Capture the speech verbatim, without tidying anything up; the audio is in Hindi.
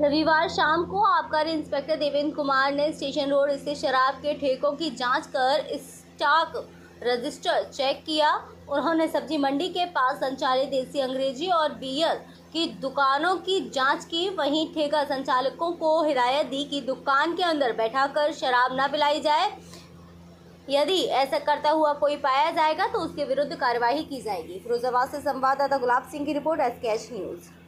रविवार शाम को आबकारी इंस्पेक्टर देवेंद्र कुमार ने स्टेशन रोड स्थित शराब के ठेकों की जांच कर स्टॉक रजिस्टर चेक किया। उन्होंने सब्जी मंडी के पास संचालित देसी अंग्रेजी और बियर की दुकानों की जांच की। वहीं ठेका संचालकों को हिदायत दी कि दुकान के अंदर बैठाकर शराब न पिलाई जाए। यदि ऐसा करता हुआ कोई पाया जाएगा तो उसके विरुद्ध कार्यवाही की जाएगी। फिरोजाबाद से संवाददाता गुलाब सिंह की report, S K H news.